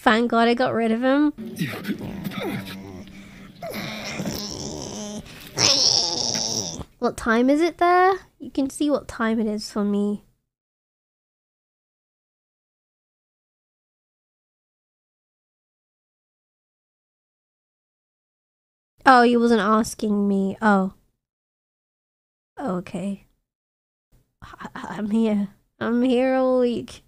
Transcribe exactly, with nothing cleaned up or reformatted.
Thank God I got rid of him. What time is it there? You can see what time it is for me. Oh, you wasn't asking me. Oh. Okay. I I'm here. I'm here all week.